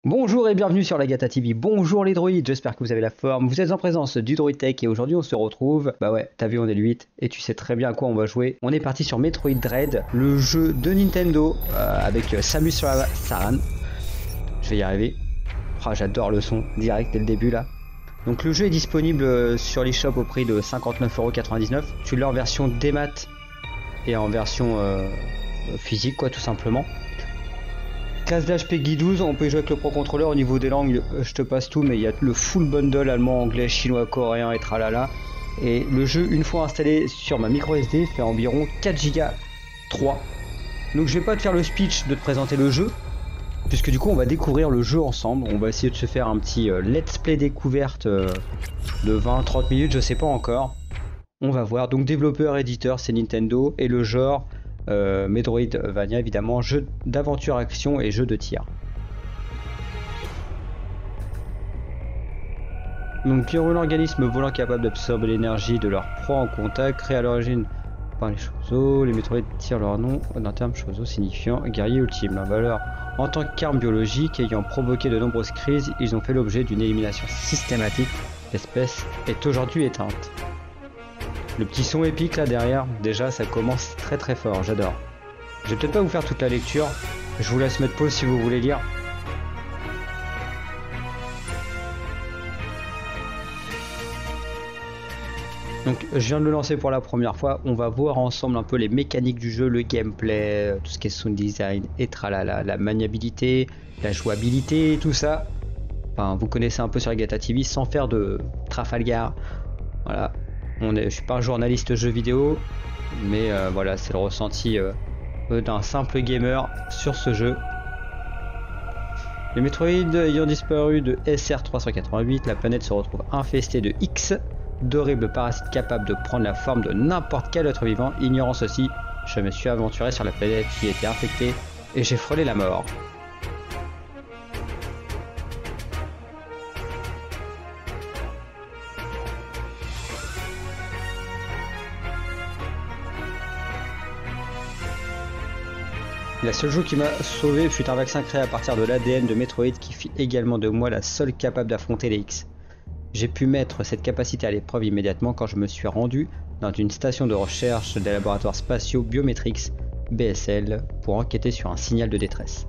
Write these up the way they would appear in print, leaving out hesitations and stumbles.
Bonjour et bienvenue sur la Gata TV. Bonjour les droïdes, j'espère que vous avez la forme. Vous êtes en présence du Droid Tech et aujourd'hui on se retrouve. Bah ouais, t'as vu, on est le 8 et tu sais très bien à quoi on va jouer. On est parti sur Metroid Dread, le jeu de Nintendo avec Samus Aran. Je vais y arriver. Oh, j'adore le son direct dès le début là. Donc le jeu est disponible sur l'eShop au prix de 59,99 €. Tu l'as en version démat et en version physique quoi tout simplement. Classe d'âge Peggy 12, on peut y jouer avec le Pro Controller. Au niveau des langues, je te passe tout, mais il y a le full bundle allemand, anglais, chinois, coréen et tralala. Et le jeu, une fois installé sur ma micro SD, fait environ 4 Go 3. Donc je vais pas te faire le speech de te présenter le jeu, puisque du coup on va découvrir le jeu ensemble. On va essayer de se faire un petit let's play découverte de 20-30 minutes, je sais pas encore. On va voir. Donc développeur, éditeur, c'est Nintendo, et le genre Metroidvania évidemment, jeu d'aventure action et jeu de tir. Donc pyro, l'organisme volant capable d'absorber l'énergie de leur proie en contact, créé à l'origine par les Chozo. Les Metroid tirent leur nom d'un terme Chozo signifiant guerrier ultime. Leur valeur en tant qu'arme biologique ayant provoqué de nombreuses crises, ils ont fait l'objet d'une élimination systématique. L'espèce est aujourd'hui éteinte. Le petit son épique là derrière, déjà ça commence très très fort, j'adore. Je vais peut-être pas vous faire toute la lecture, je vous laisse mettre pause si vous voulez lire. Donc je viens de le lancer pour la première fois, on va voir ensemble un peu les mécaniques du jeu, le gameplay, tout ce qui est sound design et tralala, la maniabilité, la jouabilité, tout ça. Enfin vous connaissez un peu sur la Gata TV sans faire de Trafalgar, voilà. Je suis pas un journaliste jeu vidéo, mais voilà, c'est le ressenti d'un simple gamer sur ce jeu. Les Metroid ayant disparu de SR388, la planète se retrouve infestée de X, d'horribles parasites capables de prendre la forme de n'importe quel être vivant. Ignorant ceci, je me suis aventuré sur la planète qui était infectée et j'ai frôlé la mort. La seule chose qui m'a sauvé fut un vaccin créé à partir de l'ADN de Metroid qui fit également de moi la seule capable d'affronter les X. J'ai pu mettre cette capacité à l'épreuve immédiatement quand je me suis rendu dans une station de recherche des laboratoires spatiaux Biometrix BSL pour enquêter sur un signal de détresse.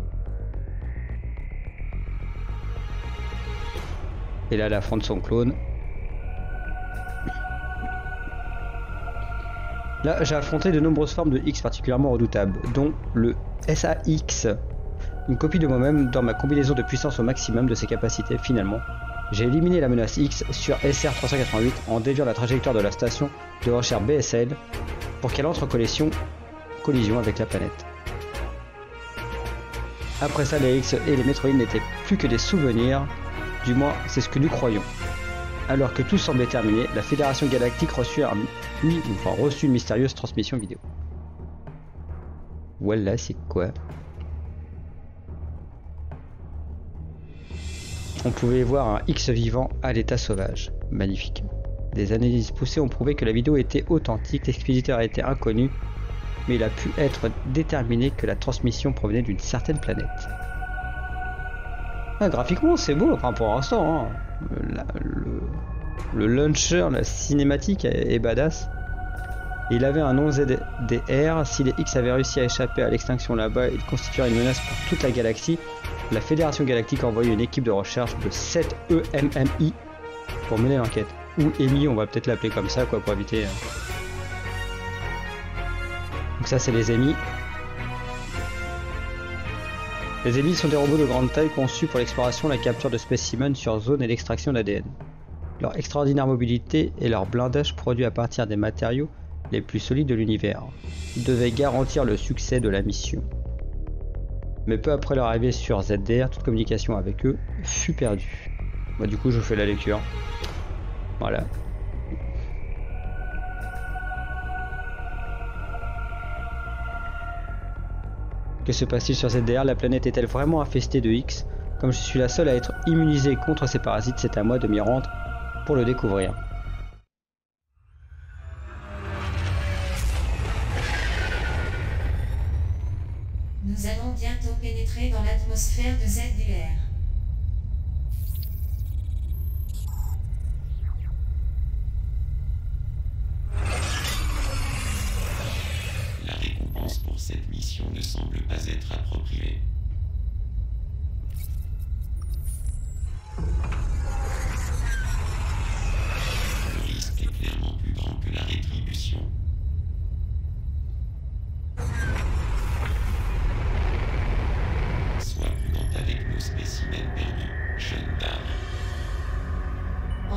Et là, elle affronte son clone. Là, j'ai affronté de nombreuses formes de X particulièrement redoutables, dont le SAX, une copie de moi-même dans ma combinaison de puissance au maximum de ses capacités. Finalement, j'ai éliminé la menace X sur SR388 en déviant la trajectoire de la station de recherche BSL pour qu'elle entre en collision avec la planète. Après ça, les X et les Metroid n'étaient plus que des souvenirs, du moins c'est ce que nous croyons. Alors que tout semblait terminé, la Fédération Galactique reçut une mystérieuse transmission vidéo. Voilà, c'est quoi? On pouvait voir un X vivant à l'état sauvage. Magnifique. Des analyses poussées ont prouvé que la vidéo était authentique, l'expéditeur était inconnu, mais il a pu être déterminé que la transmission provenait d'une certaine planète. Ah, graphiquement, c'est beau, enfin pour l'instant. Hein. Le launcher, la cinématique est badass. Il avait un nom ZDR. Si les X avaient réussi à échapper à l'extinction là-bas, il constituerait une menace pour toute la galaxie. La Fédération Galactique a envoyé une équipe de recherche de 7 EMMI pour mener l'enquête. Ou EMI, on va peut-être l'appeler comme ça, quoi, pour éviter. Donc ça, c'est les EMI. Les EMI sont des robots de grande taille conçus pour l'exploration, la capture de spécimens sur zone et l'extraction d'ADN. Leur extraordinaire mobilité et leur blindage produit à partir des matériaux les plus solides de l'univers devaient garantir le succès de la mission. Mais peu après leur arrivée sur ZDR, toute communication avec eux fut perdue. Bah, du coup, je fais la lecture. Voilà. Que se passe-t-il sur ZDR? La planète est-elle vraiment infestée de X? Comme je suis la seule à être immunisée contre ces parasites, c'est à moi de m'y rendre pour le découvrir. Nous allons bientôt pénétrer dans l'atmosphère de ZDR.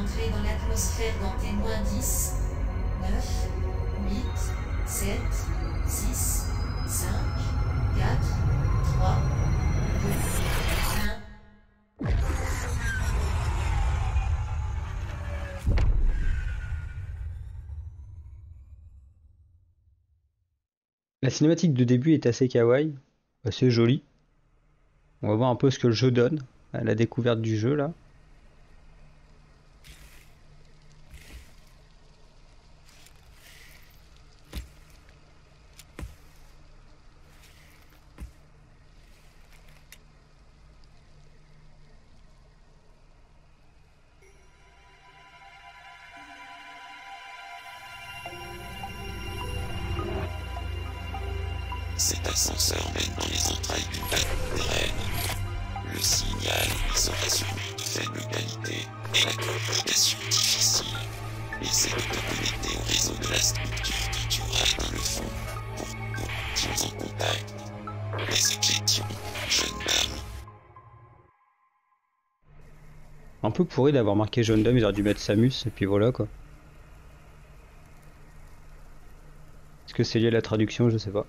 Entrez dans l'atmosphère dans T-10, 9, 8, 7, 6, 5, 4, 3, 2, 1. La cinématique de début est assez kawaii, assez jolie. On va voir un peu ce que le jeu donne à la découverte du jeu là. Cet ascenseur mène dans les entrailles d'une vallée terraine. Le signal y sera sûrement de faible qualité et la communication difficile. Essaie de te connecter au réseau de la structure que tu auras dans le fond pour nous en contact. Les objections, jeune dame. Un peu pourri d'avoir marqué jeune dame, ils auraient dû mettre Samus et puis voilà quoi. Est-ce que c'est lié à la traduction? Je sais pas.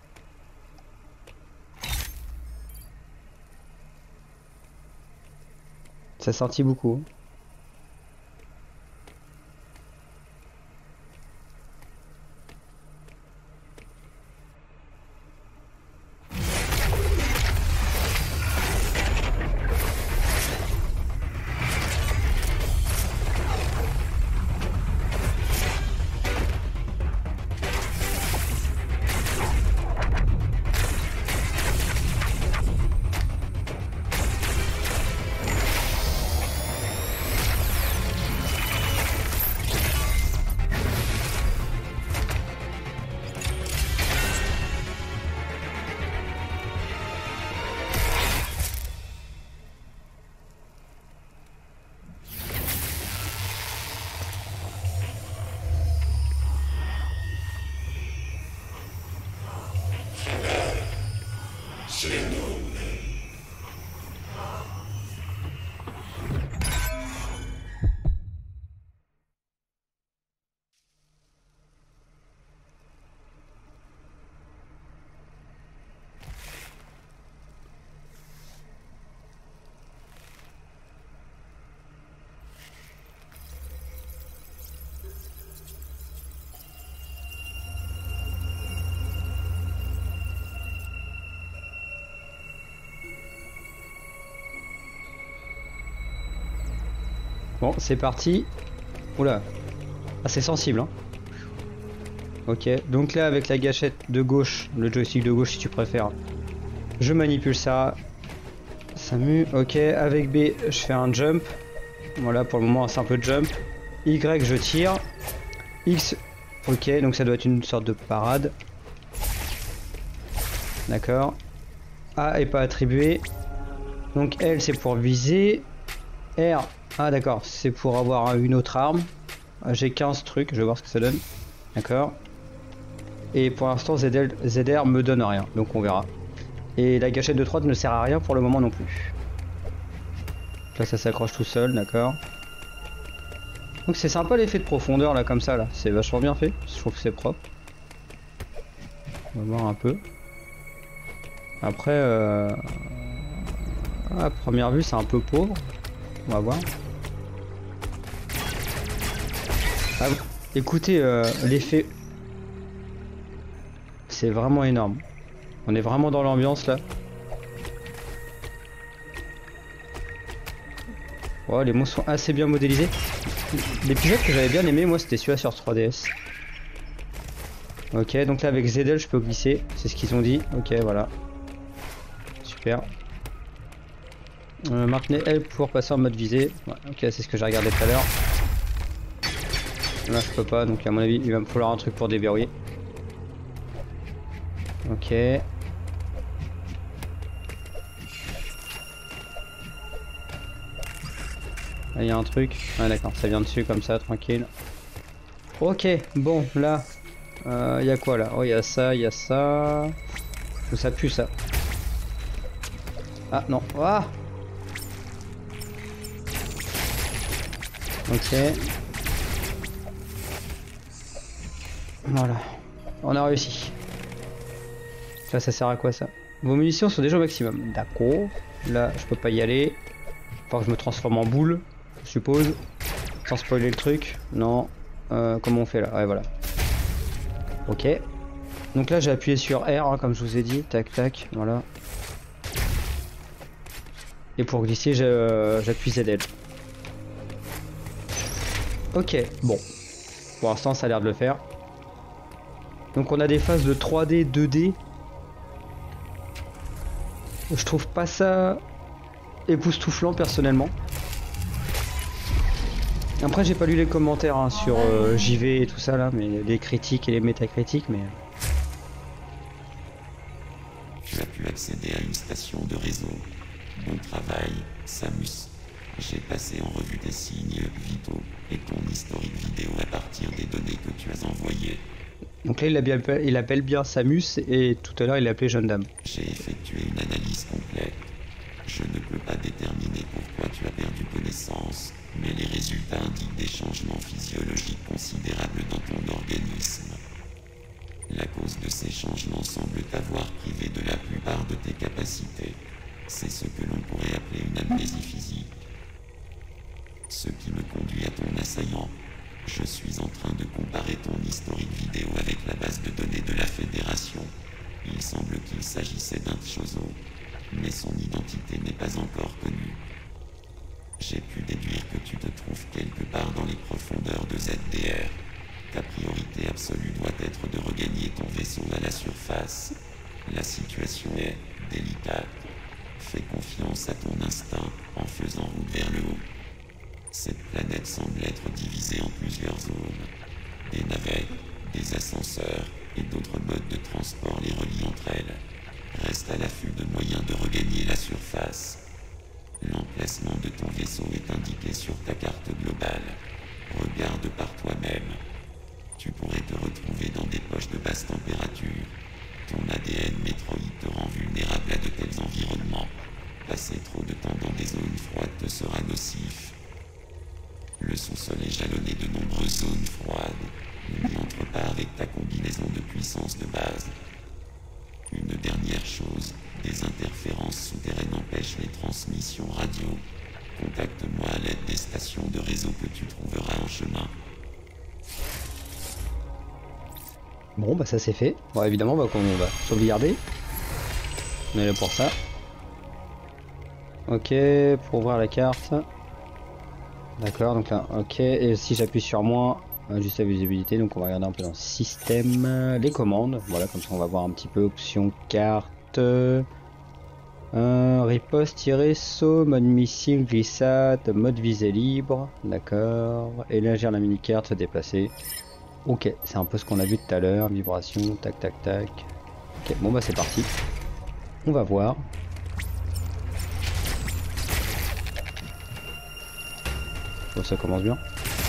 Ça sortit beaucoup. Bon, c'est parti. Oula. Ah, c'est sensible, hein. Ok, donc là, avec la gâchette de gauche, le joystick de gauche si tu préfères, je manipule ça. Samu, ok. Avec B, je fais un jump. Voilà, pour le moment, un simple jump. Y, je tire. X, ok, donc ça doit être une sorte de parade. D'accord. A est pas attribué. Donc L, c'est pour viser. R, ah d'accord, c'est pour avoir une autre arme. J'ai 15 trucs, je vais voir ce que ça donne. D'accord. Et pour l'instant ZR me donne rien, donc on verra. Et la gâchette de droite ne sert à rien pour le moment non plus. Là ça s'accroche tout seul, d'accord. Donc c'est sympa l'effet de profondeur là comme ça là, c'est vachement bien fait, je trouve que c'est propre. On va voir un peu. Après à première vue c'est un peu pauvre. On va voir. Ah, écoutez, l'effet, c'est vraiment énorme. On est vraiment dans l'ambiance là. Oh, les monstres sont assez bien modélisés. L'épisode que j'avais bien aimé, moi, c'était celui-là sur 3DS. Ok, donc là avec ZL, je peux glisser. C'est ce qu'ils ont dit. Ok, voilà. Super. Maintenez L pour passer en mode visée. Ouais, ok, c'est ce que j'ai regardé tout à l'heure. Là je peux pas, donc à mon avis il va me falloir un truc pour déverrouiller. Ok. Là il y a un truc. Ah d'accord, ça vient dessus comme ça, tranquille. Ok, bon là. Il y a quoi là? Oh il y a ça, il y a ça. Ça pue ça. Ah non. Ah! Ok. Voilà. On a réussi. Là, ça sert à quoi ça? Vos munitions sont déjà au maximum. D'accord. Là, je peux pas y aller. Faut que je me transforme en boule, je suppose. Sans spoiler le truc. Non. Comment on fait là? Ouais, voilà. Ok. Donc là, j'ai appuyé sur R, hein, comme je vous ai dit. Tac, tac. Voilà. Et pour glisser, j'appuie ZL. Ok, bon. Pour l'instant, ça a l'air de le faire. Donc on a des phases de 3D, 2D. Je trouve pas ça époustouflant personnellement. Après j'ai pas lu les commentaires hein, sur JV et tout ça là, mais les critiques et les métacritiques, mais... Tu as pu accéder à une station de réseau. Bon travail, Samus. J'ai passé en revue tes signes vitaux et ton historique vidéo à partir des données que tu as envoyées. Donc là il appelle bien Samus et tout à l'heure il l'appelait Jeune Dame. J'ai effectué une analyse complète. Je ne peux pas déterminer pourquoi tu as perdu connaissance, mais les résultats indiquent des changements physiologiques considérables dans ton organisme. La cause de ces changements semble t'avoir privé de la plupart de tes capacités. C'est ce que l'on pourrait appeler une amnésie physique. Ce qui me conduit à ton assaillant. Je suis en train de comparer ton historique vidéo avec la base de données de la Fédération. Il semble qu'il s'agissait d'un Chozo, mais son identité n'est pas encore connue. J'ai pu déduire que tu te trouves quelque part dans les profondeurs de ZDR. Ta priorité absolue doit être de regagner ton vaisseau à la surface. La situation est délicate. Fais confiance à ton instinct en faisant route vers le haut. Cette planète semble être divisée en plusieurs zones. Des navettes, des ascenseurs et d'autres modes de transport les relient entre elles. Reste à l'affût de moyens de regagner la surface. L'emplacement de ton vaisseau est indiqué sur ta carte globale. Regarde par toi-même. Tu pourrais te retrouver dans des poches de basse température. Ton ADN Metroid te rend vulnérable à de tels environnements. Passer trop de temps dans des zones froides te sera nocif. Le sous-sol est jalonné de nombreuses zones froides. N'y entre pas avec ta combinaison de puissance de base. Une dernière chose, des interférences souterraines empêchent les transmissions radio. Contacte-moi à l'aide des stations de réseau que tu trouveras en chemin. Bon bah ça c'est fait. Bon évidemment on va sauvegarder. On est là pour ça. Ok, pour ouvrir la carte. D'accord, donc là, ok, et si j'appuie sur moins, juste la visibilité, donc on va regarder un peu dans le système, les commandes, voilà, comme ça on va voir un petit peu, option carte, riposte, tirer, saut, mode missile, glissade, mode visée libre, d'accord, élargir la mini-carte, se déplacer, ok, c'est un peu ce qu'on a vu tout à l'heure, vibration, tac tac tac, ok, bon bah c'est parti, on va voir. Bon, ça commence bien.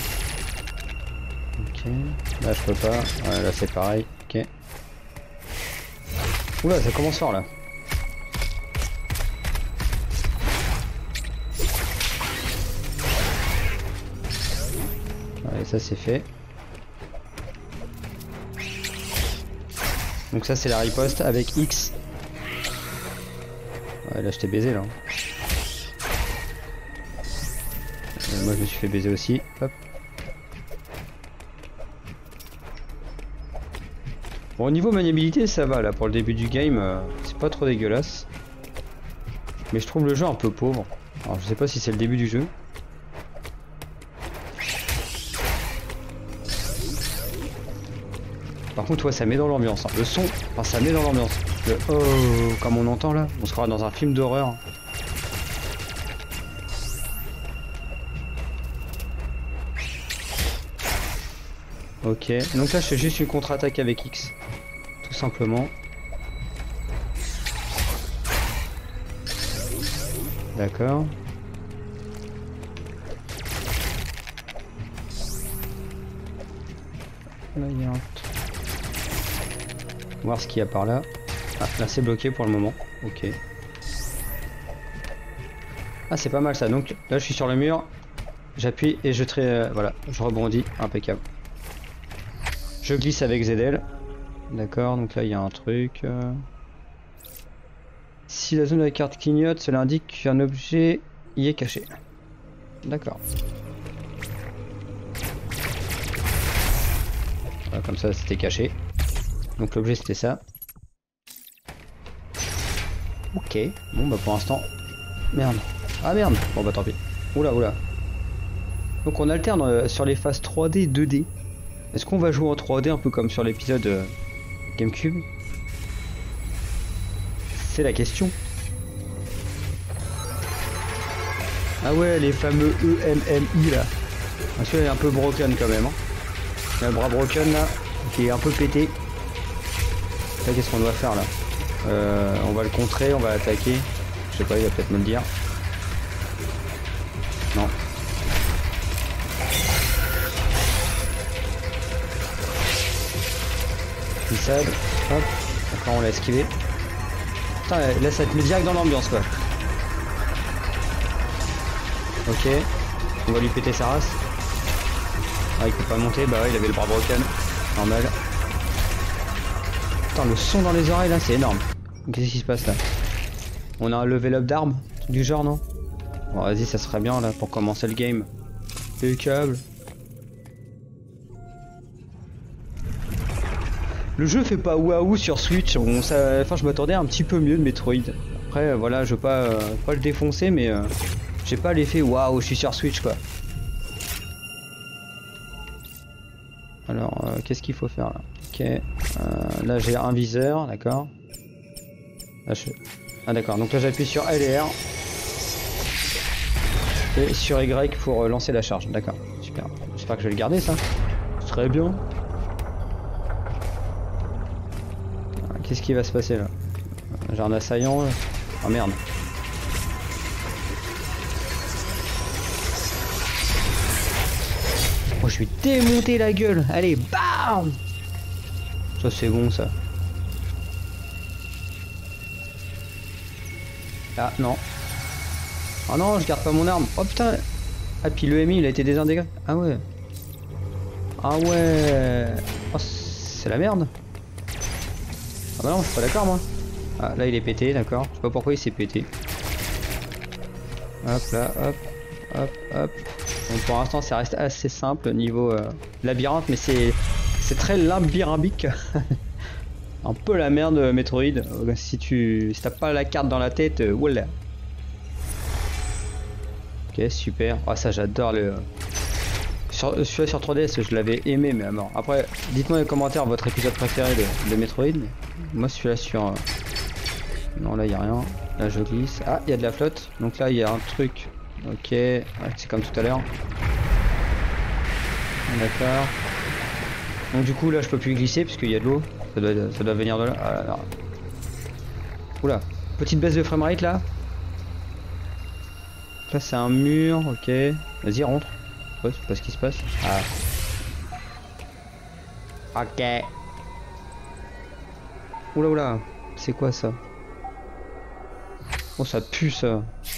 Ok. Là je peux pas. Ouais, là c'est pareil. Ok. Oula, ça commence fort là. Allez, ça c'est fait. Donc ça c'est la riposte avec X. Ouais, là je t'ai baisé là. Moi je me suis fait baiser aussi. Hop. Bon, au niveau maniabilité ça va là pour le début du game, c'est pas trop dégueulasse. Mais je trouve le jeu un peu pauvre. Alors je sais pas si c'est le début du jeu. Par contre ouais, ça met dans l'ambiance. Hein. Le son, enfin ça met dans l'ambiance. Le oh comme on entend là, on se croit dans un film d'horreur. Ok, donc là je fais juste une contre-attaque avec X, tout simplement. D'accord. Là il y a un... voir ce qu'il y a par là. Ah, là c'est bloqué pour le moment, ok. Ah c'est pas mal ça, donc là je suis sur le mur. J'appuie et je voilà, je rebondis, impeccable. Je glisse avec ZL. D'accord, donc là il y a un truc. Si la zone de la carte clignote, cela indique qu'un objet y est caché. D'accord. Voilà, comme ça c'était caché. Donc l'objet c'était ça. Ok, bon bah pour l'instant... Merde. Ah merde. Bon bah tant pis. Oula oula. Donc on alterne sur les phases 3D, 2D. Est-ce qu'on va jouer en 3D un peu comme sur l'épisode GameCube? C'est la question. Ah ouais, les fameux EMMI là. Celui-là est un peu broken quand même. Hein. Il y a le bras broken là, qui est un peu pété. Là, qu'est-ce qu'on doit faire là? On va le contrer, on va attaquer. Je sais pas, il va peut-être me le dire. Non. Glissade, hop. D'accord, on l'a esquivé. Putain, là ça te met direct dans l'ambiance quoi. Ok, on va lui péter sa race. Ah, il peut pas monter, bah ouais, il avait le bras broken. Normal. Putain, le son dans les oreilles là, c'est énorme. Qu'est-ce qui se passe là? On a un level up d'armes du genre, non? Bon, vas-y, ça serait bien là pour commencer le game. Impeccable. Le jeu fait pas waouh sur Switch. Enfin, je m'attendais un petit peu mieux de Metroid. Après, voilà, je veux pas le défoncer, mais j'ai pas l'effet waouh, je suis sur Switch quoi. Alors, qu'est-ce qu'il faut faire là? Ok, là j'ai un viseur, d'accord. Ah d'accord, donc là j'appuie sur L et R. Et sur Y pour lancer la charge, d'accord, super. J'espère que je vais le garder ça. Très bien. Qu'est-ce qui va se passer là? J'ai un assaillant là. Oh merde. Oh, je vais démonter la gueule. Allez, bam! Ça c'est bon ça. Ah non. Oh non, je garde pas mon arme. Oh putain. Ah puis le MI il a été désintégré. Ah ouais. Ah ouais. Oh, c'est la merde. Ah bah non, je suis pas d'accord moi. Ah là il est pété, d'accord. Je sais pas pourquoi il s'est pété. Hop là, hop, hop, hop. Donc pour l'instant ça reste assez simple niveau labyrinthe, mais c'est très labyrinthique. Un peu la merde Metroid. Si t'as pas la carte dans la tête, voilà. Ok, super. Ah ça j'adore le... Celui-là sur 3DS je l'avais aimé mais à mort. Après dites-moi dans les commentaires votre épisode préféré de Metroid. Moi celui-là sur... Non là il y a rien. Là je glisse. Ah il y a de la flotte. Donc là il y a un truc. Ok, ouais, c'est comme tout à l'heure. D'accord. Donc du coup là je peux plus glisser puisqu'il y a de l'eau. Ça doit venir de là. Ah là là. Oula, petite baisse de framerate là. Là c'est un mur, ok. Vas-y rentre. Ouais, c'est pas ce qui se passe. Ah. Ok. Oula oula, c'est quoi ça? Oh ça pue ça.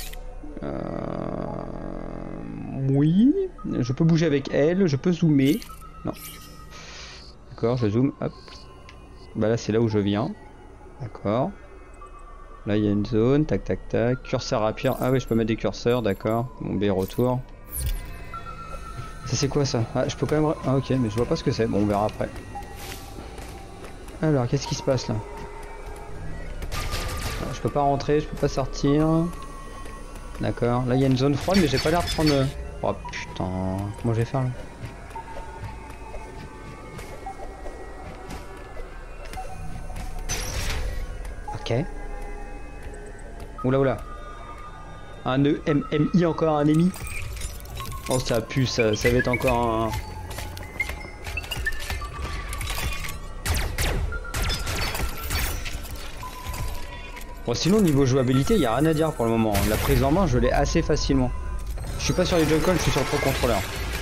Oui, je peux bouger avec elle, je peux zoomer. Non. D'accord, je zoome, hop. Bah là c'est là où je viens. D'accord. Là il y a une zone, tac tac tac. Curseur rapide. Ah oui, je peux mettre des curseurs, d'accord. Bon, B retour. Ça c'est quoi ça? Ah, je peux quand même... Ah ok, mais je vois pas ce que c'est. Bon, on verra après. Alors, qu'est-ce qui se passe là? Ah, je peux pas rentrer, je peux pas sortir. D'accord. Là il y a une zone froide, mais j'ai pas l'air de prendre... Oh putain, comment je vais faire là? Ok. Oula oula. Un EMMI, encore un ennemi. Oh ça pue, ça va être encore un... Bon sinon niveau jouabilité il n'y a rien à dire pour le moment. La prise en main je l'ai assez facilement. Je suis pas sur les Joy-Con, je suis sur le Pro Controller.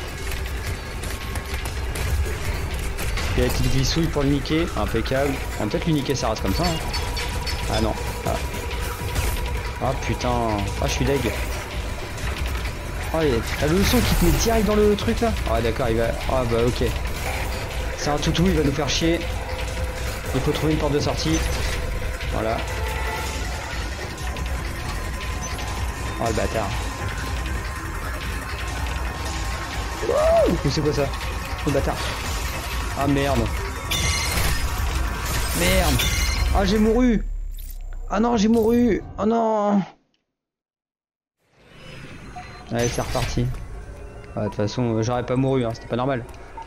Il y a la petite glissouille pour le niquer, impeccable. On va peut-être lui niquer sa race comme ça. Hein. Ah non. Ah putain. Ah je suis deg. Oh, t'as le son qui te met direct dans le truc là. Ah d'accord, il va... Ah bah ok. C'est un toutou, il va nous faire chier. Il faut trouver une porte de sortie. Voilà. Oh le bâtard. Ouh, c'est quoi ça? Oh le bâtard. Ah merde. Merde. Ah j'ai mouru. Ah non j'ai mouru. Oh non. Allez c'est reparti. Ah, de toute façon j'aurais pas mouru, hein, c'était pas normal.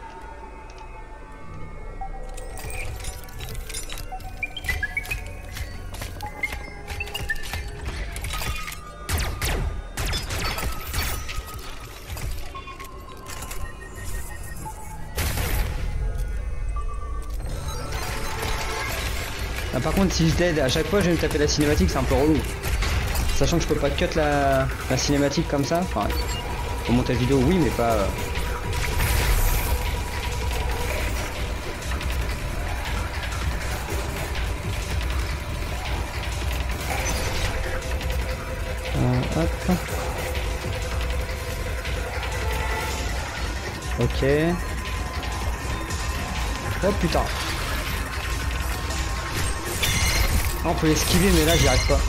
Ah, par contre si je dead à chaque fois je vais me taper la cinématique, c'est un peu relou. Sachant que je peux pas cut la cinématique comme ça. Enfin, pour montage vidéo oui mais pas... Hop. Ok. Oh putain. Ah, on peut l'esquiver mais là j'y arrive pas.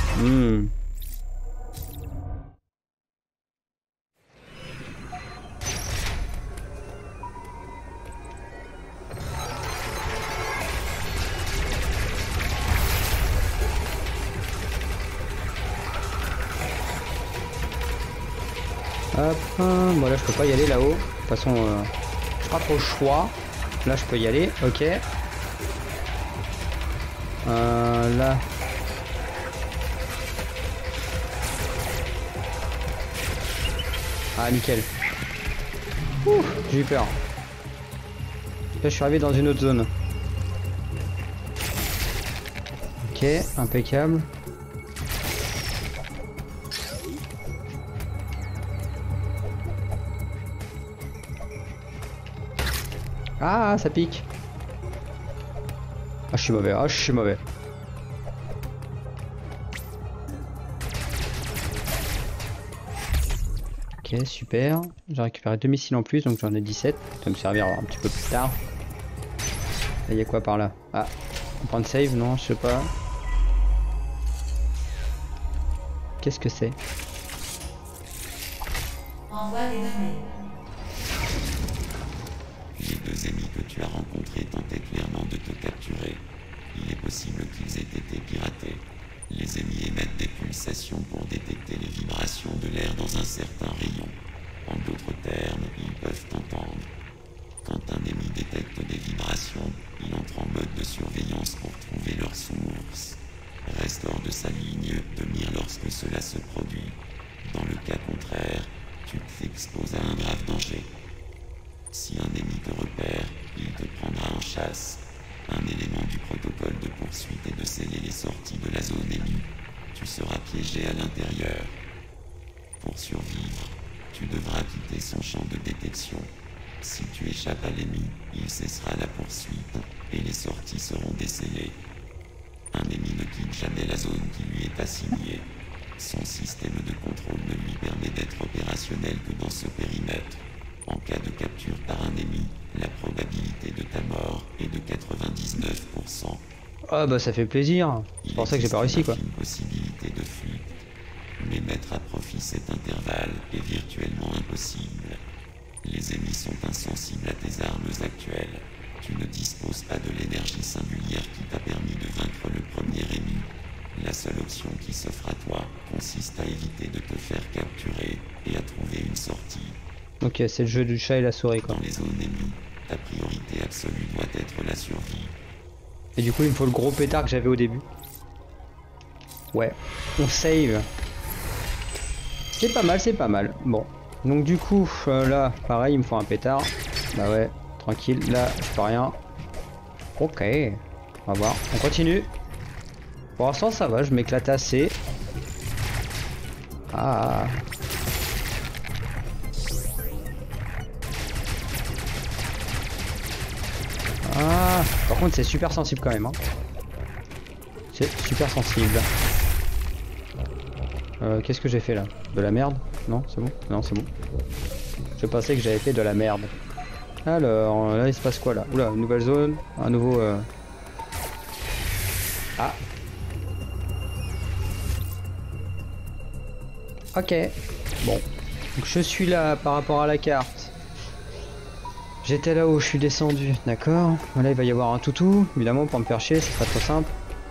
Hop, bon là je peux pas y aller là-haut. De toute façon, j'ai pas trop le choix. Là je peux y aller, ok. Là. Ah nickel. Ouh, j'ai eu peur. Là je suis arrivé dans une autre zone. Ok, impeccable. Ah, ça pique. Ah, je suis mauvais. Ah, je suis mauvais. Ok, super. J'ai récupéré 2 missiles en plus, donc j'en ai 17. Ça va me servir un petit peu plus tard. Là, il y a quoi par là? Ah, un point de save? Non, je sais pas. Qu'est-ce que c'est? Envoie les données. Les deux ennemis que tu as rencontrés tentaient clairement de te capturer. Il est possible qu'ils aient été piratés. Les ennemis émettent des pulsations pour détecter les vibrations de l'air dans un certain rayon. En d'autres termes, ils peuvent t'entendre. Quand un ennemi détecte des vibrations, il entre en mode de surveillance pour trouver leur source. Reste hors de sa ligne de mire lorsque cela se produit. Dans le cas contraire, tu t'exposes à un grave danger. Si un ennemi te repère, il te prendra en chasse. Un élément du protocole de poursuite est de sceller les sorties de la zone ennemie. Tu seras piégé à l'intérieur. Pour survivre, tu devras quitter son champ de détection. Si tu échappes à l'ennemi, il cessera la poursuite et les sorties seront décellées. Un ennemi ne quitte jamais la zone qui lui est assignée. Son système de contrôle ne lui permet d'être opérationnel que dans ce périmètre. En cas de capture par un ennemi, la probabilité de ta mort est de 99%. Ah bah ça fait plaisir. C'est pour ça que j'ai pas réussi quoi. Une possibilité de fuite. Mais mettre à profit cet intervalle est virtuellement impossible. Les ennemis sont insensibles à tes armes actuelles. Tu ne disposes pas de l'énergie singulière qui t'a permis de vaincre le premier ennemi. La seule option qui s'offre à toi consiste à éviter de te faire capturer et à trouver une sortie. Ok, c'est le jeu du chat et la souris quoi. Dans les zones ennemies, ta priorité absolue doit être la survie. Et du coup il me faut le gros pétard que j'avais au début. Ouais, on save. C'est pas mal, c'est pas mal. Bon, donc du coup là, pareil, il me faut un pétard. Bah ouais, tranquille, là je peux rien. Ok, on va voir, on continue. Pour l'instant ça va, je m'éclate assez. Ah. Ah, par contre c'est super sensible quand même hein. C'est super sensible. Qu'est-ce que j'ai fait là? De la merde? Non, c'est bon? Non, c'est bon. Je pensais que j'avais fait de la merde. Alors, là il se passe quoi là? Oula, une nouvelle zone, un nouveau... Ah. Ok. Bon. Donc je suis là par rapport à la carte. J'étais là où je suis descendu, d'accord. Là il va y avoir un toutou, évidemment pour me faire chier, ce sera trop simple.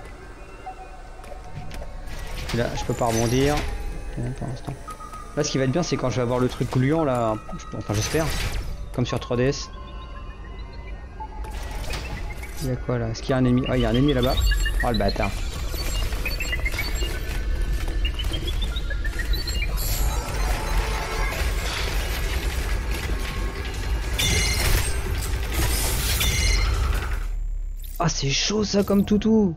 Là je peux pas rebondir. Pour l'instant. Là ce qui va être bien c'est quand je vais avoir le truc gluant là, enfin j'espère. Comme sur 3DS. Il y a quoi là? Est-ce qu'il y a un ennemi? Ah il y a un ennemi là-bas. Oh le bâtard. Ah c'est chaud ça comme toutou.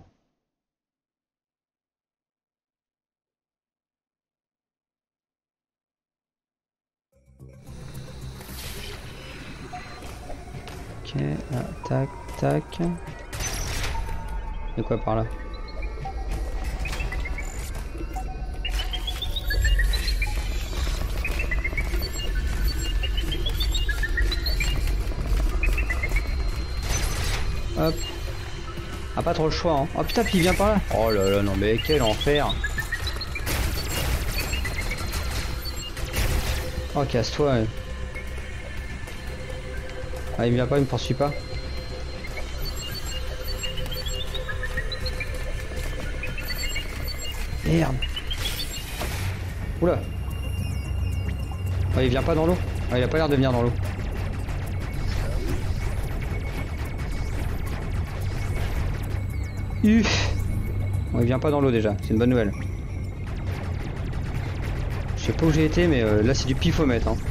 Ok, là, tac, tac. De quoi par là? Hop. Ah pas trop le choix hein. Oh putain puis il vient par là. Oh là là non mais quel enfer. Oh casse-toi. Ah il vient pas, il me poursuit pas. Merde. Oula. Oh il vient pas dans l'eau. Ah il a pas l'air de venir dans l'eau. Uff. Bon, il vient pas dans l'eau déjà, c'est une bonne nouvelle. Je sais pas où j'ai été mais là c'est du pifomètre hein.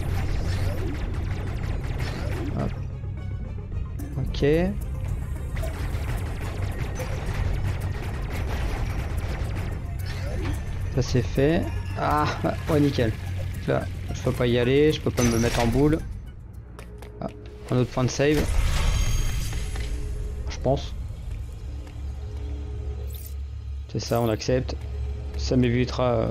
Hop. Ok. Ça c'est fait. Ah ouais nickel. Là je peux pas y aller, je peux pas me mettre en boule. Ah, un autre point de save. Je pense. C'est ça, on accepte. Ça m'évitera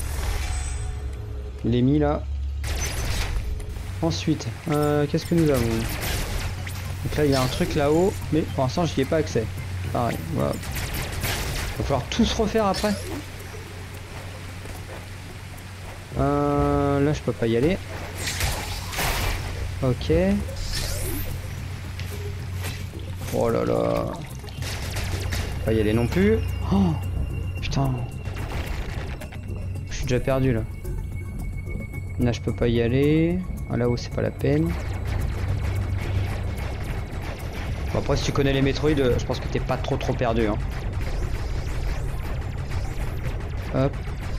les mis là. Ensuite, qu'est-ce que nous avons? Donc là, il y a un truc là-haut, mais pour l'instant, j'y ai pas accès. Pareil, voilà. Va falloir tout se refaire après. Là, je peux pas y aller. Ok. Oh là là. Pas y aller non plus. Oh putain. Je suis déjà perdu là. Là je peux pas y aller. Là-haut c'est pas la peine. Bon, après si tu connais les Metroid, je pense que t'es pas trop perdu hein. Hop.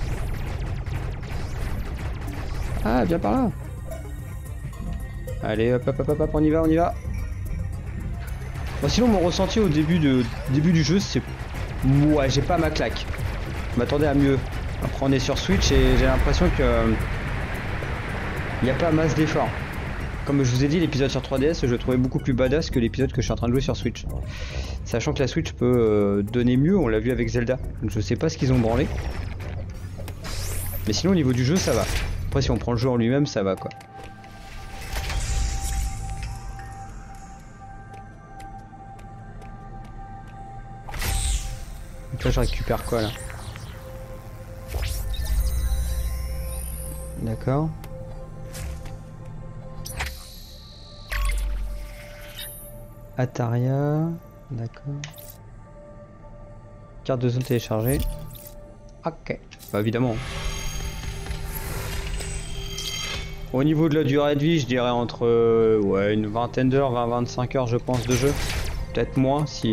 Ah viens par là. Allez hop hop hop hop on y va on y va. Bon, sinon mon ressenti au début du jeu c'est... Ouais j'ai pas ma claque. Je m'attendais à mieux. Après on est sur Switch et j'ai l'impression que... Il n'y a pas masse d'efforts. Comme je vous ai dit l'épisode sur 3DS je le trouvais beaucoup plus badass que l'épisode que je suis en train de jouer sur Switch. Sachant que la Switch peut donner mieux, on l'a vu avec Zelda. Donc je sais pas ce qu'ils ont branlé. Mais sinon au niveau du jeu ça va. Après si on prend le jeu en lui-même ça va quoi. Donc là je récupère quoi là? D'accord. Ataria. D'accord. Carte de zone téléchargée. Ok. Bah évidemment. Au niveau de la durée de vie, je dirais entre ouais, une vingtaine d'heures, 20-25 heures je pense de jeu. Peut-être moins si...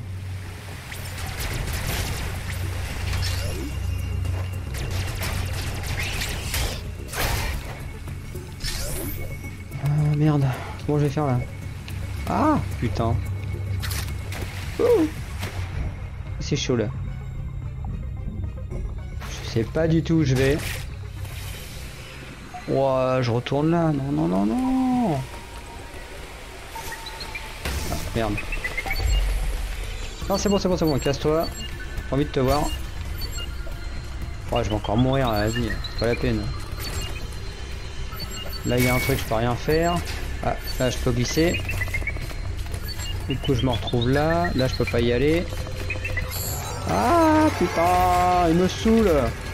Ah merde, comment je vais faire là? Ah putain. C'est chaud là. Je sais pas du tout où je vais. Ouah, je retourne là. Non, non, non, non. Ah, merde. Non, c'est bon, casse-toi. J'ai envie de te voir. Oh, je vais encore mourir, vas-y, c'est pas la peine. Là, il y a un truc, je peux rien faire. Ah, là, je peux glisser. Du coup, je me retrouve là. Là, je peux pas y aller. Ah, putain, il me saoule.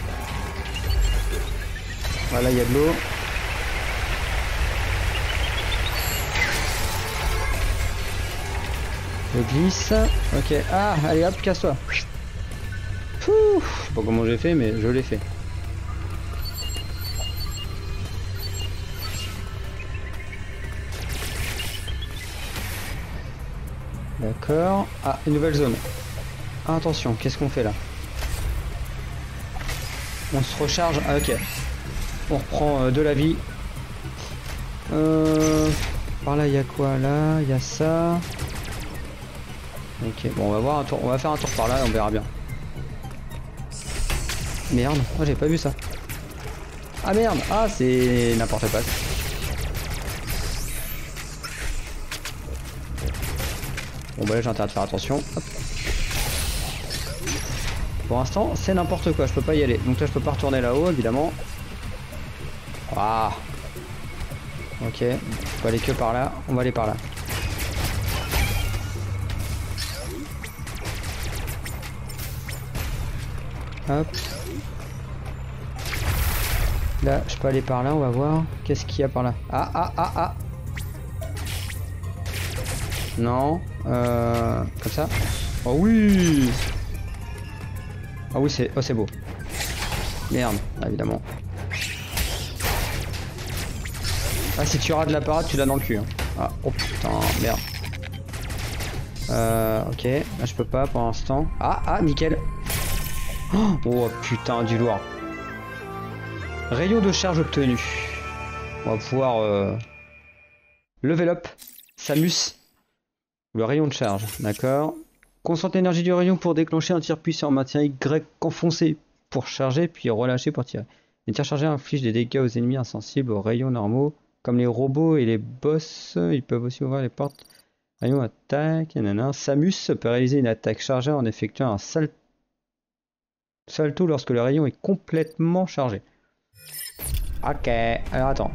Voilà, il y a de l'eau. Je glisse. Ok. Ah, allez hop, casse-toi. Je sais pas comment j'ai fait, mais je l'ai fait. D'accord. Ah, une nouvelle zone. Ah, attention, qu'est-ce qu'on fait là? On se recharge. Ah, ok. On reprend de la vie. Par là, il y a quoi? Là, il y a ça. Ok, bon, on va voir un tour. On va faire un tour par là et on verra bien. Merde, oh, j'ai pas vu ça. Ah merde, ah c'est n'importe quoi. Bon bah là j'ai intérêt de faire attention. Hop. Pour l'instant c'est n'importe quoi, je peux pas y aller. Donc là je peux pas retourner là-haut évidemment. Ah. Ok, on va aller que par là, on va aller par là. Hop. Là, je peux aller par là, on va voir. Qu'est-ce qu'il y a par là? Ah, ah, ah, ah. Non. Comme ça. Oh oui. Ah oui, c'est oh, c'est beau. Merde, évidemment. Ah, si tu rates de la parade, tu l'as dans le cul. Hein. Ah, oh putain, merde. Ok, là je peux pas pour l'instant. Ah, ah, nickel. Oh putain, du lourd. Rayon de charge obtenu. On va pouvoir level up Samus. Le rayon de charge, d'accord. Concentre l'énergie du rayon pour déclencher un tir puissant. Maintient Y enfoncé pour charger, puis relâcher pour tirer. Les tirs chargés infligent des dégâts aux ennemis insensibles aux rayons normaux. Comme les robots et les boss, ils peuvent aussi ouvrir les portes. Rayon attaque, nanana. Samus peut réaliser une attaque chargée en effectuant un salto lorsque le rayon est complètement chargé. Ok, alors attends.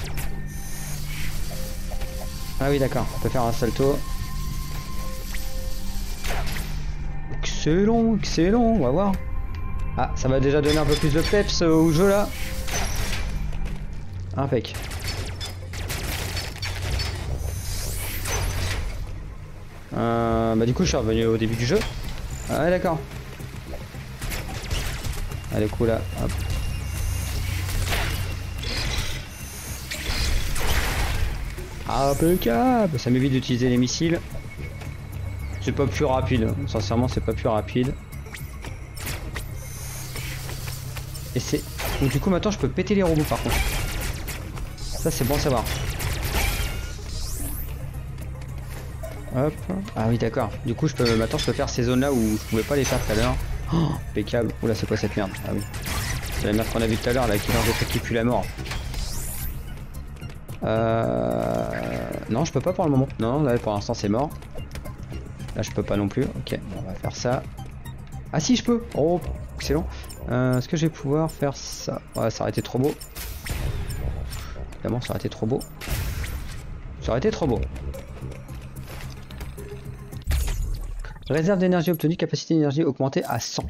Ah oui d'accord, on peut faire un salto. Excellent, excellent, on va voir. Ah, ça va déjà donner un peu plus de peps au jeu là. Impec. Bah du coup je suis revenu au début du jeu. Ah ouais, d'accord. Allez, coup là, hop. Impeccable. Ça m'évite d'utiliser les missiles. C'est pas plus rapide, sincèrement c'est pas plus rapide. Et c'est... Donc du coup maintenant je peux péter les robots par contre. Ça c'est bon à savoir. Hop. Ah oui d'accord. Du coup maintenant je peux faire ces zones là où je pouvais pas les faire tout à l'heure. Oh, impeccable. Oula c'est quoi cette merde? Ah oui. C'est la merde qu'on a vu tout à l'heure là qui lance des trucs qui puent la mort. Non je peux pas pour le moment. Non là pour l'instant c'est mort. Là je peux pas non plus. Ok on va faire ça. Ah si je peux. Oh excellent. Est-ce que je vais pouvoir faire ça? Ouais ça aurait été trop beau. Évidemment ça aurait été trop beau. Ça aurait été trop beau. Réserve d'énergie obtenue, capacité d'énergie augmentée à 100.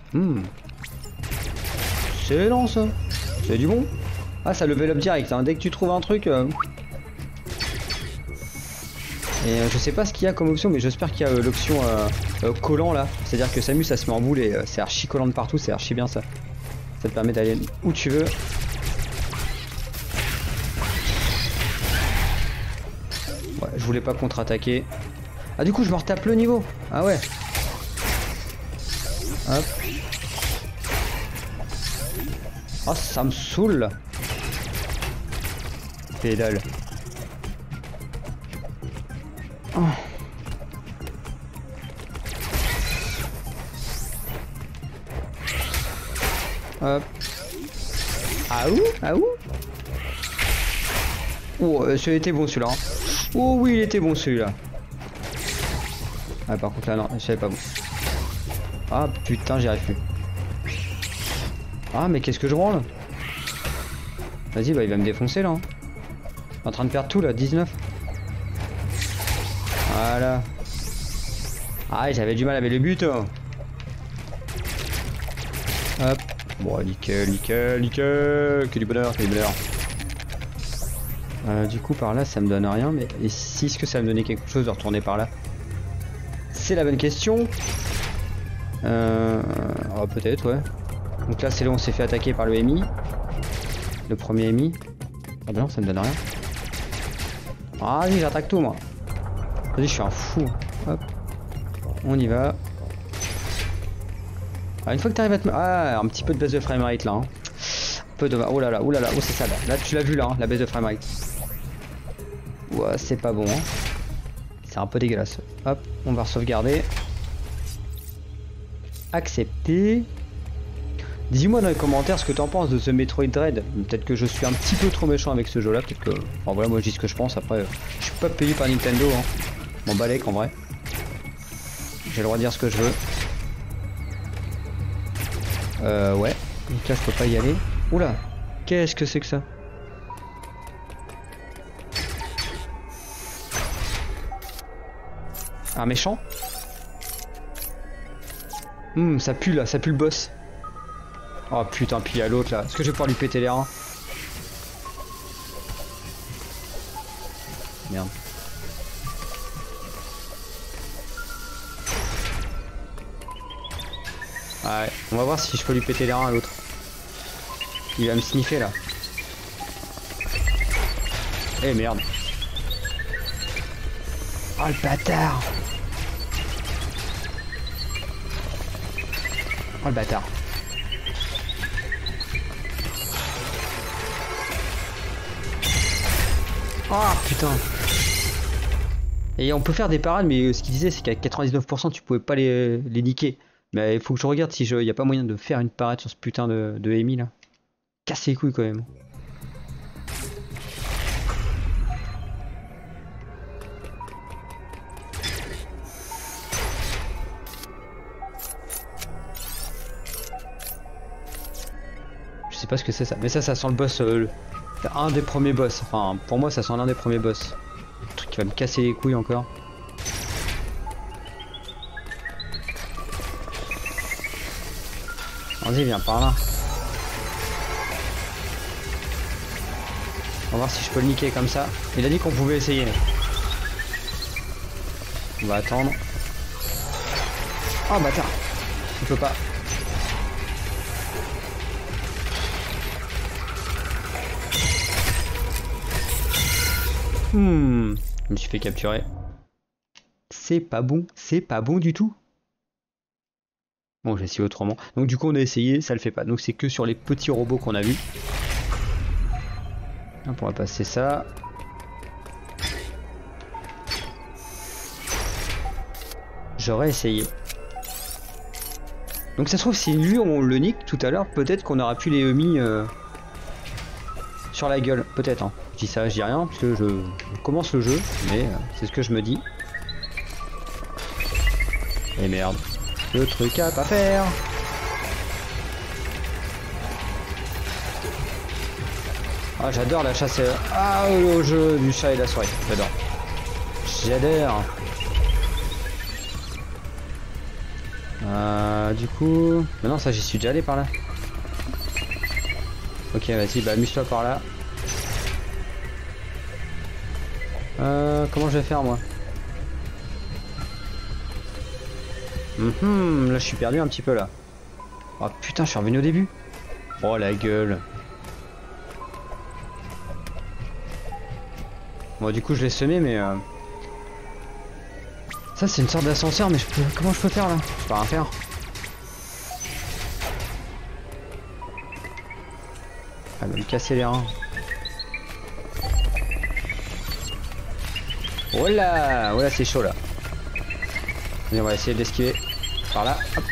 C'est lent ça. C'est du bon. Ah ça level up direct hein. Dès que tu trouves un truc... Et je sais pas ce qu'il y a comme option mais j'espère qu'il y a l'option collant là. C'est à dire que Samus ça se met en boule et c'est archi collant de partout, c'est archi bien ça. Ça te permet d'aller où tu veux. Ouais je voulais pas contre-attaquer. Ah du coup je me retape le niveau. Ah ouais. Hop. Oh ça me saoule. Pédale. Oh. Hop. Ah où? Ah où? Oh, celui-là était bon celui-là. Hein. Oh oui, il était bon celui-là. Ah par contre là non, je savais pas bon. Ah putain, j'y arrive plus. Ah mais qu'est-ce que je branle? Vas-y bah il va me défoncer là. Hein. En train de perdre tout là, 19. Voilà. Ah j'avais du mal avec le but. Hein. Hop. Bon nickel, nickel, nickel. Que du bonheur, que du bonheur. Du coup par là ça me donne rien, mais est-ce que ça va me donner quelque chose de retourner par là? C'est la bonne question. Oh, peut-être ouais. Donc là c'est là où on s'est fait attaquer par le MI. Le premier MI. Ah bah non ça me donne rien. Ah oui j'attaque tout moi. Vas-y je suis un fou. Hop. On y va. Ah, une fois que tu arrives à te... Ah un petit peu de baisse de framerate là. Hein. Un peu de... Oh là là, oh c'est ça là. Là tu l'as vu là, hein, la baisse de framerate. Ouais c'est pas bon. Hein. C'est un peu dégueulasse. Hop, on va sauvegarder. Accepter. Dis-moi dans les commentaires ce que t'en penses de ce Metroid Dread. Peut-être que je suis un petit peu trop méchant avec ce jeu là. Peut-être que... Enfin voilà, moi je dis ce que je pense. Après, je suis pas payé par Nintendo. Hein. Mon balèque en vrai. J'ai le droit de dire ce que je veux. Ouais. Donc là je peux pas y aller. Oula. Qu'est-ce que c'est que ça? Un méchant? Ça pue là, ça pue le boss. Oh putain, puis il y a l'autre là. Est-ce que je vais pouvoir lui péter les reins? Merde. Ouais, on va voir si je peux lui péter les reins à l'autre. Il va me sniffer là. Eh merde. Oh le bâtard. Oh le bâtard. Oh putain. Et on peut faire des parades mais ce qu'il disait c'est qu'à 99% tu pouvais pas les niquer. Mais il faut que je regarde si il y a pas moyen de faire une parade sur ce putain de Amy là. Casser les couilles quand même. Je sais pas ce que c'est ça. Mais ça sent le boss. Un des premiers boss. Enfin pour moi ça sent l'un des premiers boss. Le truc qui va me casser les couilles encore. Vas-y, viens par là. On va voir si je peux le niquer comme ça. Il a dit qu'on pouvait essayer. On va attendre. Oh bâtard. Je peux pas. Je me suis fait capturer. C'est pas bon du tout. Bon, j'ai essayé autrement. Donc du coup on a essayé, ça le fait pas. Donc c'est que sur les petits robots qu'on a vus. Hop, on va passer ça. J'aurais essayé. Donc ça se trouve si lui on le nique tout à l'heure, peut-être qu'on aura pu les EMI sur la gueule. Peut-être hein. Je dis ça, je dis rien, parce que je commence le jeu, mais c'est ce que je me dis. Et merde. Le truc à pas faire. Ah j'adore la chasse au jeu du chat et de la souris. J'adore. J'adore. Du coup... Maintenant ça j'y suis déjà allé par là. Ok vas-y bah amuse-toi par là. Comment je vais faire moi? Là je suis perdu un petit peu là. Oh putain je suis revenu au début. Oh la gueule. Bon du coup je l'ai semé mais ça c'est une sorte d'ascenseur mais comment je peux faire là? Je peux rien faire. Elle va me casser les reins. Oh là c'est chaud là. Et on va essayer d'esquiver par là. Hop.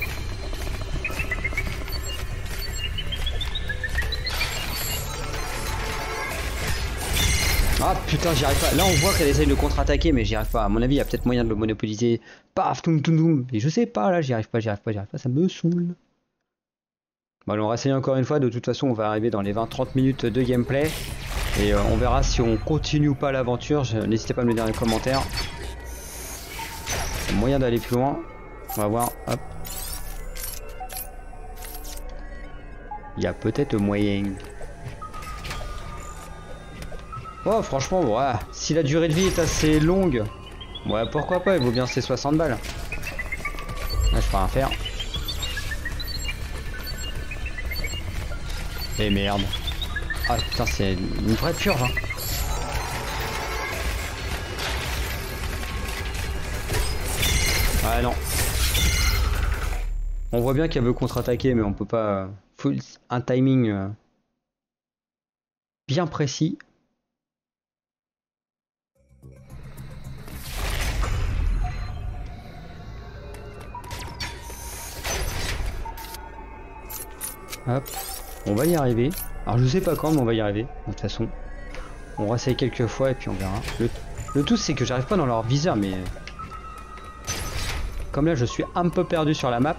Ah putain j'y arrive pas. Là on voit qu'elle essaye de contre-attaquer mais j'y arrive pas. À mon avis il y a peut-être moyen de le monopoliser. Paf toum toum toum. Et je sais pas là j'y arrive pas. Ça me saoule. Bon, allez, on va essayer encore une fois. De toute façon, on va arriver dans les 20-30 minutes de gameplay. Et on verra si on continue ou pas l'aventure. N'hésitez pas à me le dire dans les commentaires. Il y a moyen d'aller plus loin. On va voir. Hop. Il y a peut-être moyen. Oh, franchement, ouais, si la durée de vie est assez longue, ouais, pourquoi pas, il vaut bien ces 60 balles. Là, je peux rien faire. Et merde. Ah putain, c'est une vraie purge. Hein. Ouais, non. On voit bien qu'elle veut contre-attaquer, mais on peut pas. Faut un timing bien précis. Hop, on va y arriver. Alors je sais pas quand, mais on va y arriver. De toute façon, on va essayer quelques fois et puis on verra. Le tout c'est que j'arrive pas dans leur viseur, mais comme là je suis un peu perdu sur la map.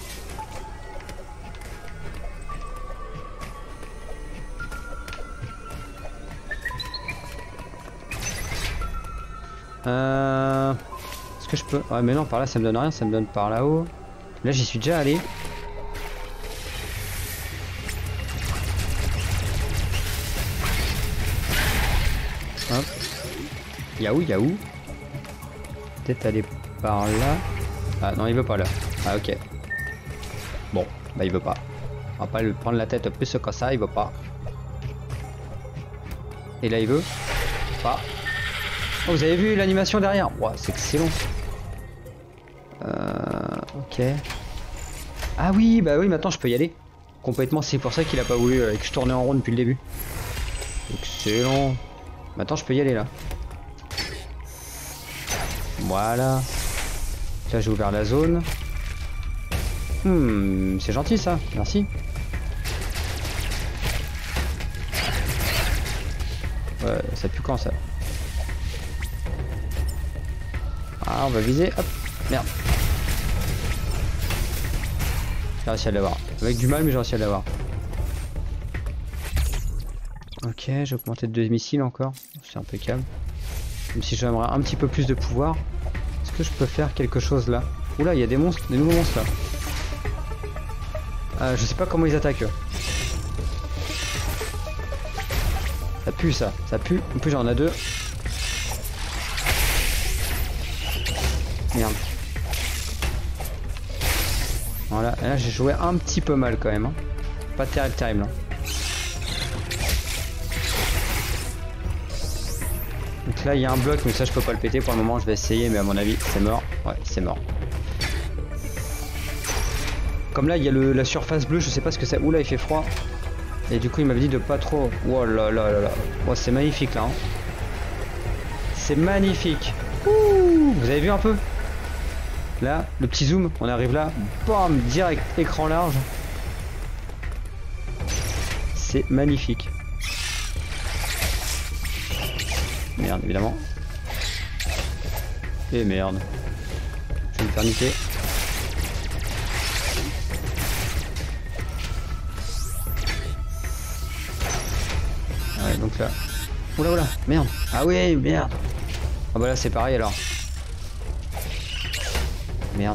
Est-ce que je peux... Ouais mais non, par là ça me donne rien, ça me donne par là-haut. Là j'y suis déjà allé. Hop. Yaou, yaou. Peut-être aller par là. Ah non, il veut pas là. Ah ok. Bon, bah il veut pas. On va pas lui prendre la tête plus que ça, il veut pas. Et là il veut pas. Oh, vous avez vu l'animation derrière? Wow, c'est excellent. Ok. Ah oui, bah oui, maintenant je peux y aller. Complètement, c'est pour ça qu'il a pas voulu que je tournais en rond depuis le début. Excellent. Maintenant je peux y aller là. Voilà. Là j'ai ouvert la zone. C'est gentil ça, merci. Ouais, ça pue quand ça? Ah, on va viser, hop, merde. J'ai réussi à l'avoir. Avec du mal, mais j'ai réussi à l'avoir. Ok, j'ai augmenté de 2 missiles encore. C'est impeccable. Même si j'aimerais un petit peu plus de pouvoir. Est-ce que je peux faire quelque chose là? Oula, il y a des monstres, des nouveaux monstres là. Je sais pas comment ils attaquent eux. Ça pue ça, ça pue. En plus j'en ai 2. Merde. Voilà, et là j'ai joué un petit peu mal quand même. Hein. Pas terrible, terrible. Hein. Donc là il y a un bloc, mais ça je peux pas le péter pour le moment. Je vais essayer, mais à mon avis c'est mort. Ouais, c'est mort. Comme là il y a la surface bleue, je sais pas ce que c'est. Oula, il fait froid. Et du coup il m'avait dit de pas trop. Oh là là là là. Oh, c'est magnifique là. Hein. C'est magnifique. Ouh, vous avez vu un peu? Là, le petit zoom, on arrive là, bam, direct, écran large. C'est magnifique. Merde, évidemment. Et merde. Je vais me faire niquer. Ouais, donc là. Oula, oula, merde. Ah oui, merde. Ah bah là, c'est pareil alors. Merde.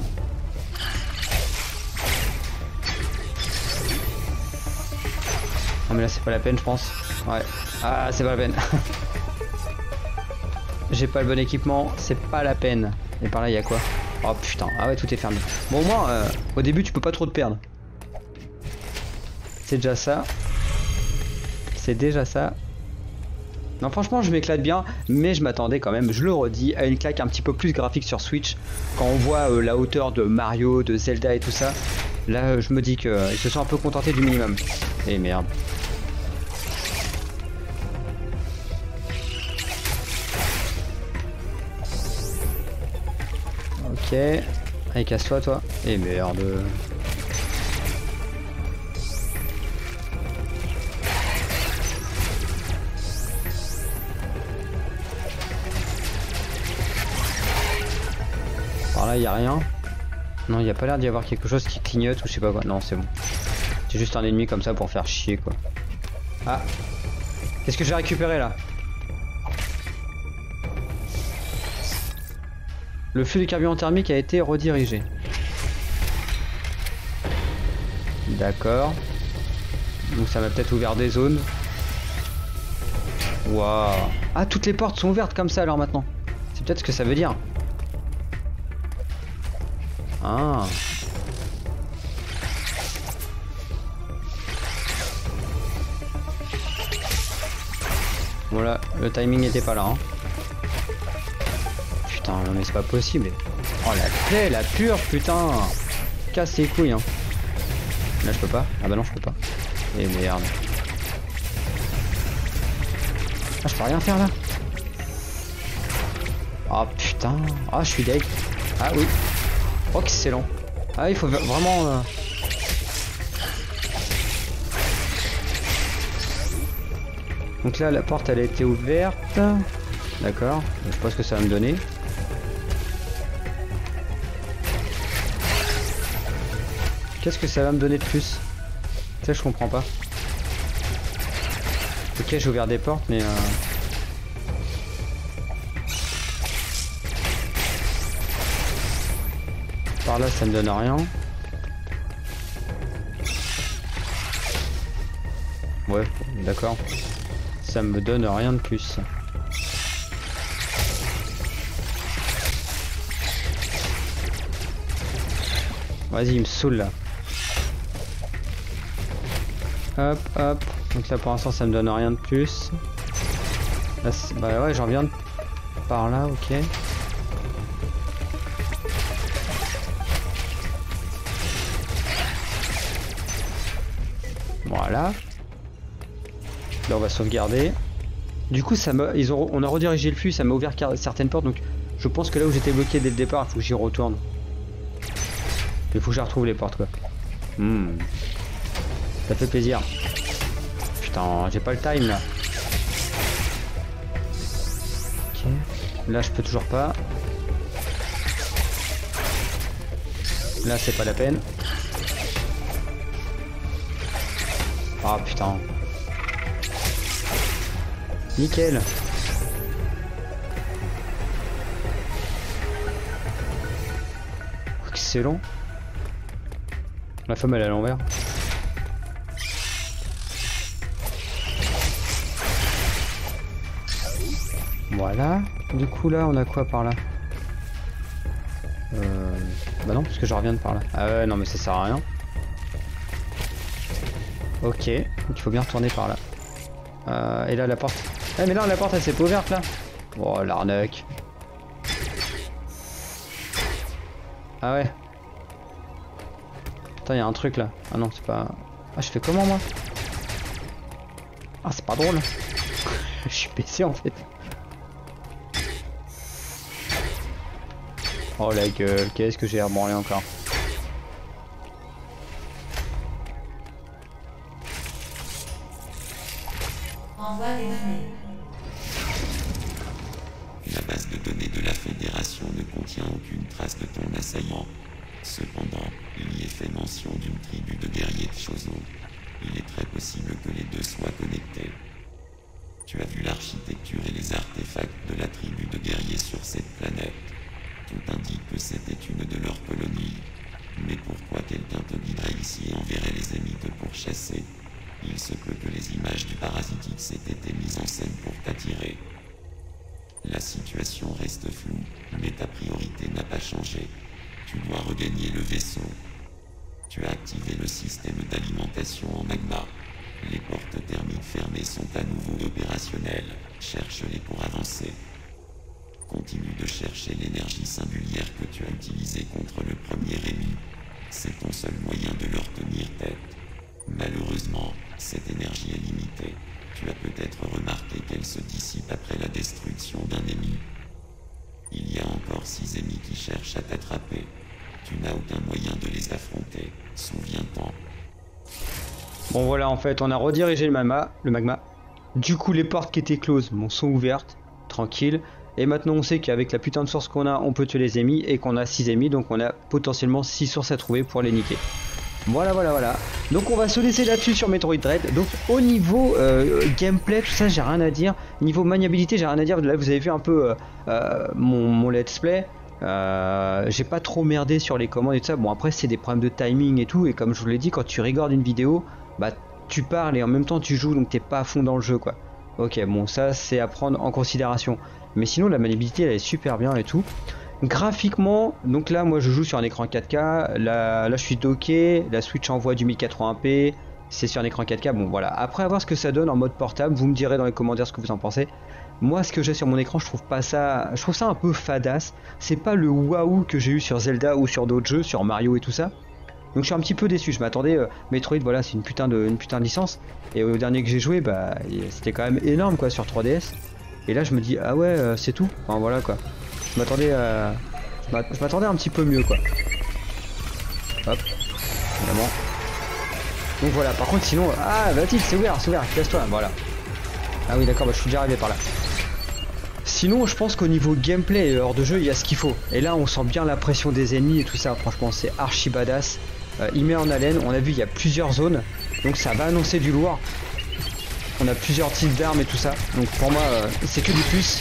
Non mais là c'est pas la peine je pense. Ouais. Ah c'est pas la peine. J'ai pas le bon équipement, c'est pas la peine. Et par là il y a quoi? Oh putain, ah ouais tout est fermé. Bon au moins au début tu peux pas trop te perdre. C'est déjà ça. C'est déjà ça. Non franchement je m'éclate bien, mais je m'attendais quand même, je le redis, à une claque un petit peu plus graphique sur Switch. Quand on voit la hauteur de Mario, de Zelda et tout ça, là je me dis qu'ils se sont un peu contentés du minimum. Et merde. Ok, allez casse-toi toi. Et merde. Là il n'y a rien. Non, il n'y a pas l'air d'y avoir quelque chose qui clignote ou je sais pas quoi. Non, c'est bon. C'est juste un ennemi comme ça pour faire chier quoi. Ah. Qu'est-ce que j'ai récupéré là? Le flux de carburant thermique a été redirigé. D'accord. Donc ça m'a peut-être ouvert des zones. Waouh. Ah, toutes les portes sont ouvertes comme ça alors maintenant. C'est peut-être ce que ça veut dire. Ah. Voilà, le timing n'était pas là. Hein. Putain, non mais c'est pas possible. Oh la plaie, la pure, putain. Casse les couilles. Hein. Là je peux pas. Ah bah non je peux pas. Et merde. Ah je peux rien faire là. Oh putain. Ah je suis deg. Ah oui. Oh excellent. Ah il faut vraiment... Donc là la porte elle a été ouverte. D'accord. Je sais pas ce que ça va me donner. Qu'est-ce que ça va me donner de plus? Ça je comprends pas. Ok j'ai ouvert des portes mais par là ça me donne rien. Ouais d'accord. Ça me donne rien de plus. Vas-y il me saoule là. Hop hop. Donc là pour l'instant ça me donne rien de plus. Là, bah ouais j'en viens par là, ok. Voilà. Là on va sauvegarder. Du coup ça m'a, on a redirigé le flux, ça m'a ouvert certaines portes, donc je pense que là où j'étais bloqué dès le départ, il faut que j'y retourne. Il faut que je retrouve les portes quoi. Ça fait plaisir. Putain, j'ai pas le time là. Ok. Là je peux toujours pas. Là c'est pas la peine. Ah putain. Nickel. Excellent. La femme elle est à l'envers. Voilà. Du coup là on a quoi par là? Bah non parce que je reviens de par là. Ah ouais non mais ça sert à rien. Ok. Donc il faut bien retourner par là. Et là la porte. Ah mais là la porte elle s'est pas ouverte là. Oh l'arnaque. Ah ouais. Putain y'a un truc là. Ah non c'est pas... Ah je fais comment moi? Ah c'est pas drôle. Je suis baissé en fait. Oh la gueule, qu'est-ce que j'ai rebranlé encore? Envoie les données. La base de données de la Fédération ne contient aucune trace de ton assaillant. Cependant, il y est fait mention d'une tribu de guerriers de Chozo. Il est très possible que les deux soient connectés. Tu as vu l'architecture et les artefacts de la tribu de guerriers sur cette planète. Tout indique que c'était une de leurs colonies. Mais pourquoi quelqu'un te guiderait ici et enverrait les ennemis te pourchasser? Il se peut que les images du parasite X aient été mises en scène pour t'attirer. La situation reste floue, mais ta priorité n'a pas changé. Tu dois regagner le vaisseau. Tu as activé le système d'alimentation en magma. Les portes thermiques fermées sont à nouveau opérationnelles. Cherche-les pour avancer. Continue de chercher l'énergie singulière que tu as utilisée contre le premier ennemi. C'est ton seul moyen de leur tenir tête. Malheureusement, cette énergie est limitée. Tu as peut-être remarqué qu'elle se dissipe après la destruction d'un ennemi. Il y a encore 6 ennemis qui cherchent à t'attraper. Tu n'as aucun moyen de les affronter. Souviens-t'en. Bon voilà en fait on a redirigé le magma. Du coup les portes qui étaient closes sont ouvertes. Tranquille. Et maintenant on sait qu'avec la putain de source qu'on a on peut tuer les ennemis et qu'on a 6 ennemis donc on a potentiellement 6 sources à trouver pour les niquer. Voilà. Donc on va se laisser là-dessus sur Metroid Dread. Donc au niveau gameplay, tout ça, j'ai rien à dire. Niveau maniabilité, j'ai rien à dire. Là, vous avez vu un peu mon let's play. J'ai pas trop merdé sur les commandes et tout ça. Bon, après, c'est des problèmes de timing et tout. Et comme je vous l'ai dit, quand tu regardes une vidéo, bah tu parles et en même temps tu joues, donc t'es pas à fond dans le jeu, quoi. Ok, bon, ça c'est à prendre en considération. Mais sinon, la maniabilité, elle est super bien et tout. Graphiquement, donc là moi je joue sur un écran 4K, là je suis docké, la Switch envoie du 1080p, c'est sur un écran 4K, bon voilà. Après à voir ce que ça donne en mode portable, vous me direz dans les commentaires ce que vous en pensez. Moi ce que j'ai sur mon écran, je trouve ça un peu fadasse, c'est pas le waouh que j'ai eu sur Zelda ou sur d'autres jeux, sur Mario et tout ça. Donc je suis un petit peu déçu, je m'attendais, Metroid voilà c'est une putain de licence, et au dernier que j'ai joué, bah c'était quand même énorme quoi sur 3DS. Et là je me dis ah ouais c'est tout, enfin voilà quoi. Je m'attendais un petit peu mieux quoi. Hop, évidemment. Donc voilà, par contre sinon... Ah vas-y, c'est ouvert, casse-toi, voilà. Ah oui d'accord, bah, je suis déjà arrivé par là. Sinon je pense qu'au niveau gameplay et hors de jeu, il y a ce qu'il faut. Et là on sent bien la pression des ennemis et tout ça, franchement c'est archi badass. Il met en haleine, on a vu il y a plusieurs zones, donc ça va annoncer du lourd. On a plusieurs types d'armes et tout ça, donc pour moi c'est que du plus.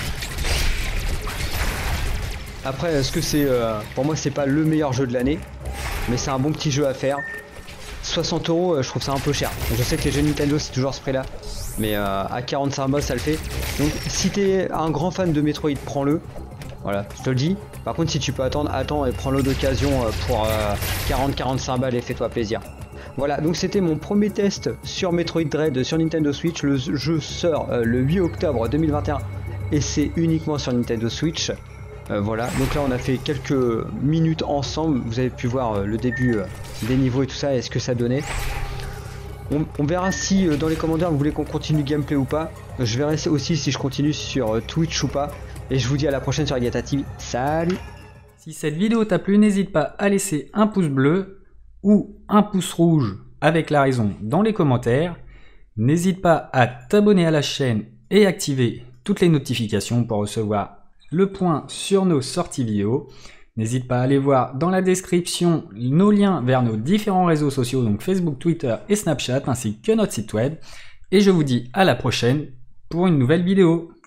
Après, est-ce que c'est... pour moi, c'est pas le meilleur jeu de l'année, mais c'est un bon petit jeu à faire. 60 €, je trouve ça un peu cher. Je sais que les jeux Nintendo, c'est toujours ce prix-là, mais à 45 balles, ça le fait. Donc, si t'es un grand fan de Metroid, prends-le. Voilà, je te le dis. Par contre, si tu peux attendre, attends et prends-le d'occasion pour 40-45 balles et fais-toi plaisir. Voilà, donc c'était mon premier test sur Metroid Dread sur Nintendo Switch. Le jeu sort le 8 octobre 2021 et c'est uniquement sur Nintendo Switch. Voilà, donc là on a fait quelques minutes ensemble, vous avez pu voir le début des niveaux et tout ça et ce que ça donnait. On verra si dans les commentaires vous voulez qu'on continue le gameplay ou pas. Je verrai aussi si je continue sur Twitch ou pas. Et je vous dis à la prochaine sur Agata TV. Salut! Si cette vidéo t'a plu, n'hésite pas à laisser un pouce bleu ou un pouce rouge avec la raison dans les commentaires. N'hésite pas à t'abonner à la chaîne et activer toutes les notifications pour recevoir le point sur nos sorties vidéo. N'hésite pas à aller voir dans la description nos liens vers nos différents réseaux sociaux, donc Facebook, Twitter et Snapchat, ainsi que notre site web. Et je vous dis à la prochaine pour une nouvelle vidéo.